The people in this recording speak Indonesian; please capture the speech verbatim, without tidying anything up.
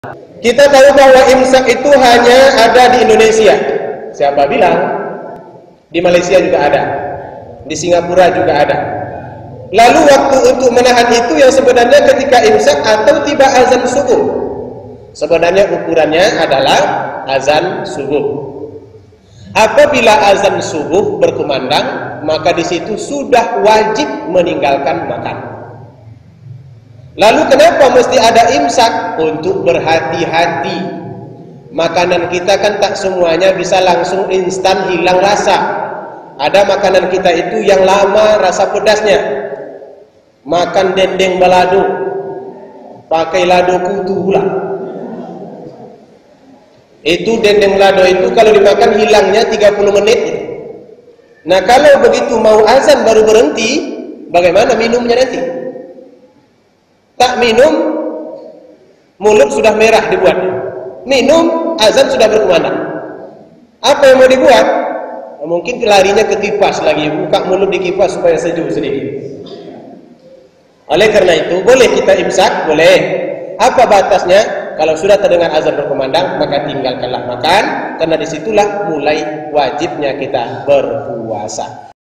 Kita tahu bahwa imsak itu hanya ada di Indonesia. Siapa bilang? Di Malaysia juga ada, di Singapura juga ada. Lalu waktu untuk menahan itu yang sebenarnya ketika imsak atau tiba azan subuh. Sebenarnya ukurannya adalah azan subuh. Apabila azan subuh berkumandang, maka di situ sudah wajib meninggalkan makan. Lalu kenapa mesti ada imsak? Untuk berhati-hati. Makanan kita kan tak semuanya bisa langsung instan hilang rasa. Ada makanan kita itu yang lama rasa pedasnya. Makan dendeng balado, pakai lado kutu pula. Itu dendeng balado itu kalau dimakan hilangnya tiga puluh menit. Nah kalau begitu mau azan baru berhenti, bagaimana minumnya nanti? Tak minum, mulut sudah merah dibuat. Minum, azan sudah berkumandang. Apa yang mau dibuat? Mungkin larinya ke kipas lagi, buka mulut di kipas supaya sejuk sedikit. Oleh karena itu, boleh kita imsak? Boleh. Apa batasnya? Kalau sudah terdengar azan berkumandang, maka tinggalkanlah makan, karena disitulah mulai wajibnya kita berpuasa.